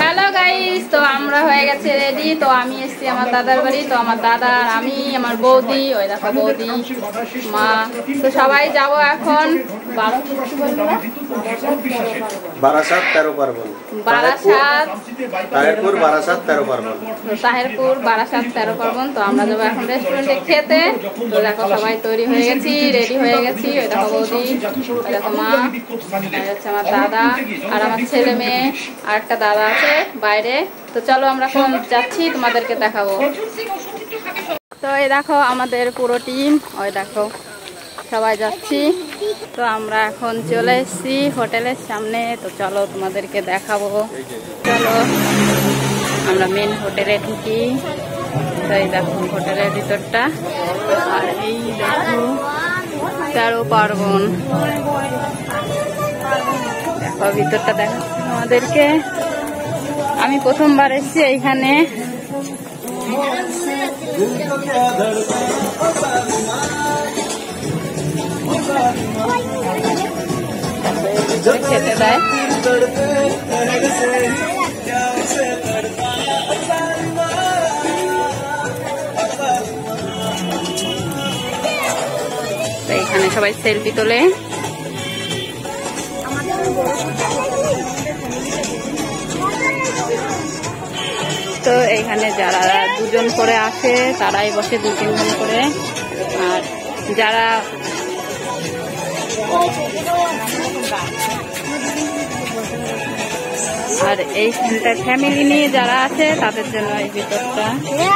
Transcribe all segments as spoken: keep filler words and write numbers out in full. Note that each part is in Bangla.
হ্যালো গাইস, তো আমরা হয়ে গেছে রেডি। তো আমি এসেছি আমার দাদার বাড়ি। তো আমার দাদা আর আমি, আমার বৌদি, ওই দেখো বৌদি, মা, তো সবাই যাব এখন বারাসাত তেরো পার্বণ। বারাসাত তাহেরপুর বারাসাত তেরো পার্বণ। তাহেরপুর বারাসাত তেরো পার্বণ। তো আমরা যাবো এখন রেস্টুরেন্টে খেতে। তো দেখো সবাই তৈরি হয়ে গেছি, রেডি হয়ে গেছি। ওই দেখো বৌদি, ওই দেখো মা, ওই হচ্ছে আমার দাদা আর আমার ছেলে মেয়ে, আর একটা দাদা আছে বাইরে। তো চলো আমরা এখন যাচ্ছি, তোমাদেরকে দেখাবো। তো এই দেখো আমাদের পুরো টিম, ওই দেখো সবাই যাচ্ছি। তো আমরা এখন চলে এসেছি হোটেলের সামনে। তো চলো তোমাদেরকে দেখাবো। চলো আমরা মেন হোটেলে ঢুকি। তো এই দেখো হোটেলের ভিতরটা, আর এই দেখো তেরো পার্বণ। দেখো ভিতরটা দেখাচ্ছি আমাদেরকে। আমি প্রথমবার এসেছি এইখানে। খেতে দেয়। এখানে সবাই সেলফি তোলে। তো এইখানে যারা দুজন করে আসে তারাই বসে দু তিনজন করে, আর যারা আর এইখানটায় ফ্যামিলি নিয়ে যারা আছে তাদের জন্য এই ভিতরটা।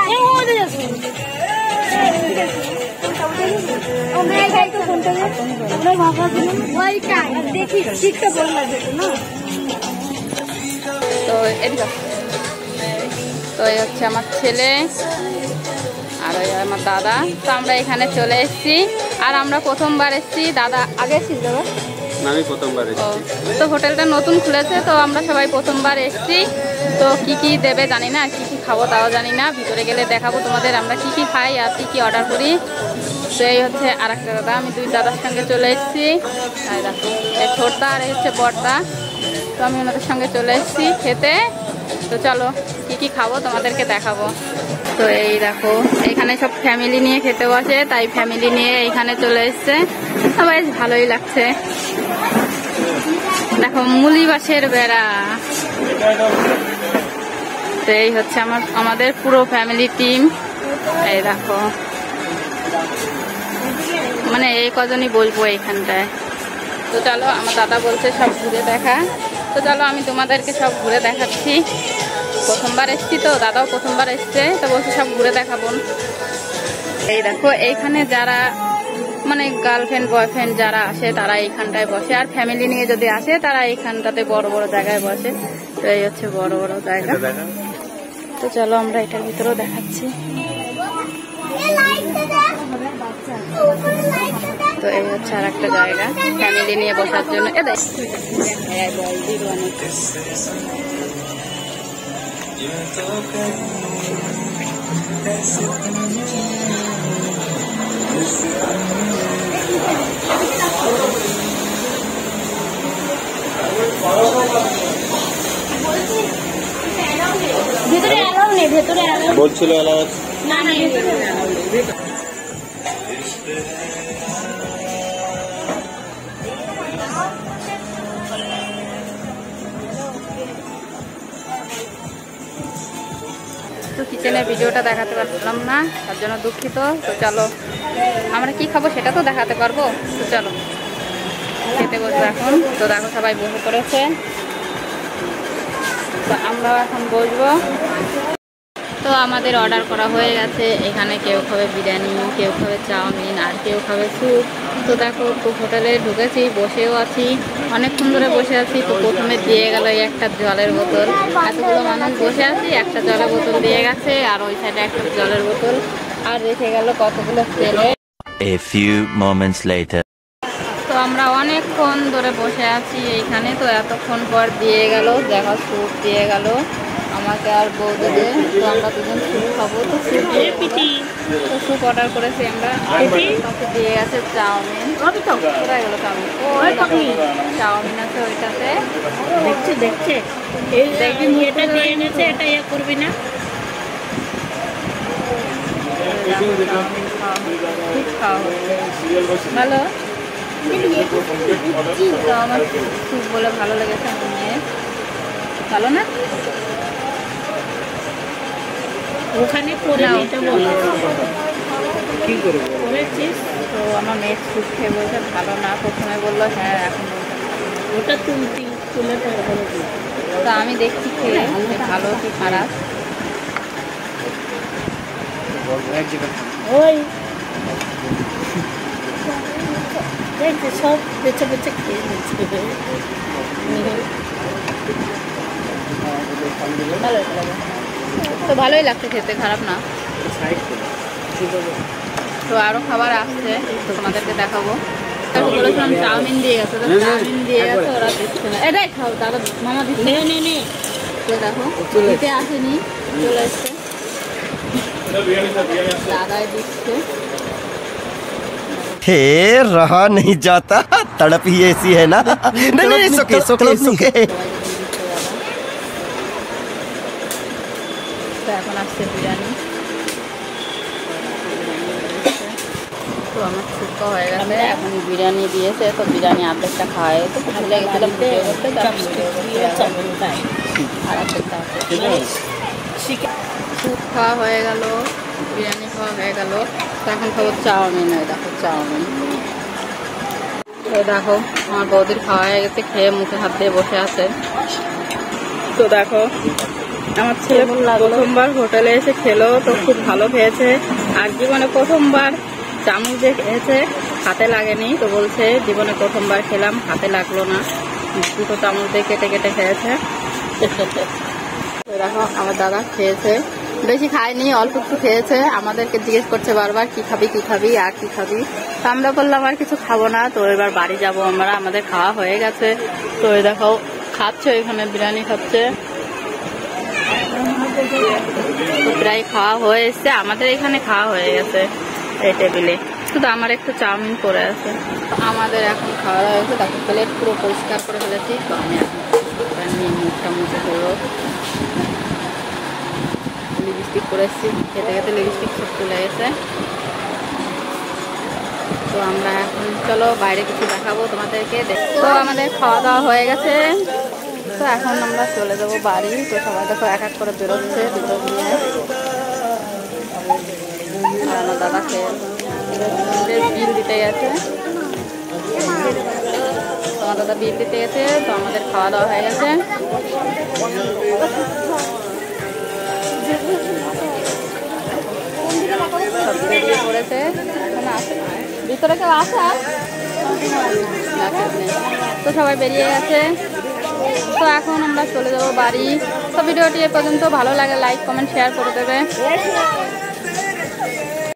তো এদিকে তো এই হচ্ছে আমার ছেলে আর ওই আমার দাদা। তো আমরা এখানে চলে এসেছি, আর আমরা প্রথমবার এসেছি। দাদা আগে এসেছিস দাদা? আমি প্রথমবার এসেছি। তো হোটেলটা নতুন খুলেছে, তো আমরা সবাই প্রথমবার এসেছি। তো কি কি দেবে জানি না, আর কি কি খাবো তাও জানি না। ভিতরে গেলে দেখাবো তোমাদের আমরা কি কি খাই আর কি কি অর্ডার করি। তো এই হচ্ছে আর একটা দাদা, আমি দুই দাদার সঙ্গে চলে এসেছি। আর দেখো এই ছোটদা আর এই হচ্ছে বড়দা। তো আমি ওনাদের সঙ্গে চলে এসেছি খেতে। তো চলো কি কি খাবো তোমাদেরকে দেখাবো। তো এই দেখো এখানে সব ফ্যামিলি নিয়ে খেতে বসে, তাই ফ্যামিলি নিয়ে এইখানে চলে এসছে। সবাই ভালোই লাগছে। দেখো মুলি বাঁশের বেড়া। তো এই হচ্ছে আমার আমাদের পুরো ফ্যামিলি টিম। এই দেখো মানে এই কজনই বলবো এইখানটায়। তো চলো আমার দাদা বলছে সব ঘুরে দেখা। তো চলো আমি তোমাদেরকে সব ঘুরে দেখাচ্ছি। প্রথমবার এসছি তো, দাদাও প্রথমবার এসছে, তো বলছে সব ঘুরে দেখাবো। এই দেখো এইখানে যারা মানে গার্লফ্রেন্ড বয়ফ্রেন্ড যারা আসে তারা এইখানটায় বসে, আর ফ্যামিলি নিয়ে যদি আসে তারা এইখানটাতে বড় বড় জায়গায় বসে। তো এই হচ্ছে বড় বড় জায়গা। তো চলো আমরা এটার ভিতরেও দেখাচ্ছি। তো এই হচ্ছে আর একটা জায়গা ফ্যামিলি নিয়ে বসার জন্য। এ দেখ ভেতরে অ্যালাউ নেই, ভেতরে অ্যালাউ বলছিল অ্যালাউ না না ভেতরে অ্যালাউ নেই। তো কিচেনের ভিডিওটা দেখাতে পারলাম না, তার জন্য দুঃখিত। তো চলো আমরা কি খাবো সেটা তো দেখাতে পারবো। তো চলো খেতে বসবো এখন। তো দেখো সবাই বসে পড়েছে, তো আমরাও এখন বসবো। তো আমাদের অর্ডার করা হয়ে গেছে। এখানে কেউ খাবে বিরিয়ানি, কেউ খাবে চাউমিন, আর কেউ খাবে স্যুপ। তো দেখো তো হোটেলে ঢুকেছি, বসেও আছি, অনেকক্ষণ ধরে বসে আছি। তো প্রথমে দিয়ে গেল এই একটা জলের বোতল। এতগুলো মানুষ বসে আছি, একটা জলের বোতল দিয়ে গেছে, আর ওই সাইডে একটা জলের বোতল, আর রেখে গেল কতগুলো plate. A few moments later. তো আমরা অনেকক্ষণ ধরে বসে আছি এইখানে। তো এতক্ষণ পর দিয়ে গেল, দেখো স্যুপ দিয়ে গেল আমাকে আর বৌদিকে। তো আমরা দুজন স্যুপ খাবো। তো স্যুপ তো স্যুপ অর্ডার করেছি আমরা। দিয়ে গেছে চাউমিন। কোথায় গেলো চাউমিন? ও চাউমিন আছে ওইটাতে। দেখছে দেখছে এটা দিয়ে গেছে, এটা ইয়ে করবি না। ভালো তো আমার স্যুপ বলে ভালো লেগেছে নিয়ে। ভালো না? ওখানে করে এটা বলো কি করে করেছিস। তো আমার মেয়ের স্যুপ খেয়ে বলছে ভালো না। প্রথমে বললো হ্যাঁ, এখন বলছে ওটা তুলতি তুলে তারপরে দিই। তো আমি দেখছি খেয়ে যে ভালো কি খারাপ। ওই দেখছে সব বেছে বেছে খেয়ে নিচ্ছে। ভালো তো ভালোই লাগছে খেতে, খারাপ না। তো আরো খাবার আসছে, তো তোমাদেরকে দেখাবো। তারপর বলেছিলাম চাউমিন দিয়ে গেছে, তো চাউমিন দিয়ে গেছে ওরা দিচ্ছে না। এটাই খাও দাদা, মামা দিচ্ছে। নে নে নে তো দেখো দিতে আসেনি, চলে এসছে দাদাই দিচ্ছে। हे रहा नहीं जाता, तड़प ही ऐसी है ना। नहीं नहीं सुके सुके सुके। তো এখন আসছে বিরিয়ানি। তো আমার শুক্তো হয়ে গেছে, এখন বিরিয়ানি দিয়েছে। তো বিরিয়ানি অর্ধেকটা খাওয়া গেছে, ভুলে গেছিলাম ভিডিও করতে। আর অর্ধেকটা আছে। স্যুপ খাওয়া হয়ে গেল, বিরিয়ানি খাওয়া হয়ে গেল। তো এখন খাবো চাউমিন। ওই দেখো চাউমিন। ওই দেখো আমার বৌদির খাওয়া হয়ে গেছে, খেয়ে মুখে হাত দিয়ে বসে আছে। তো দেখো আমার ছেলে প্রথমবার হোটেলে এসে খেলো, তো খুব ভালো খেয়েছে। আর জীবনে প্রথমবার চামচ দিয়ে খেয়েছে, হাতে লাগেনি। তো বলছে জীবনে প্রথমবার খেলাম, হাতে লাগলো না, দুটো চামচ দিয়ে কেটে কেটে খেয়েছে। তো দেখো আমার দাদা খেয়েছে, বেশি খায়নি, অল্প একটু খেয়েছে। আমাদেরকে জিজ্ঞেস করছে বারবার কি খাবি কি খাবি আর কি খাবি। তো আমরা বললাম আর কিছু খাবো না। তো এবার বাড়ি যাব আমরা, আমাদের খাওয়া হয়ে গেছে। তো এই দেখো খাচ্ছে, এখানে বিরিয়ানি খাচ্ছে। প্রায় খাওয়া হয়ে এসছে, আমাদের এখানে খাওয়া হয়ে গেছে এই টেবিলে। শুধু আমার একটু চাউমিন পড়ে আছে। আমাদের এখন খাওয়া দাওয়া হয়েছে, দেখো প্লেট পুরো পরিষ্কার করে ফেলেছি। তো আমি এখন নিয়ে মুখটা মুছে করবো। লিপস্টিক করে এসেছি, খেতে খেতে লিপস্টিক সব তুলে গেছে। তো আমরা এখন চলো বাইরে কিছু দেখাবো তোমাদেরকে। তো আমাদের খাওয়া দাওয়া হয়ে গেছে, তো এখন আমরা চলে যাবো বাড়ি। তো সবাই দেখো এক এক করে বেরোচ্ছে দুটো নিয়ে। আর আমার দাদা খেয়ে বিল দিতে গেছে। আমার দাদা বিল দিতে গেছে। তো আমাদের খাওয়া দাওয়া হয়ে গেছে। সব বেরিয়ে পড়েছে, ভিতরে কেউ আসা তো সবাই বেরিয়ে গেছে। তো এখন আমরা চলে যাবো বাড়ি। তো ভিডিওটি এ পর্যন্ত ভালো লাগে লাইক কমেন্ট শেয়ার করে দেবে।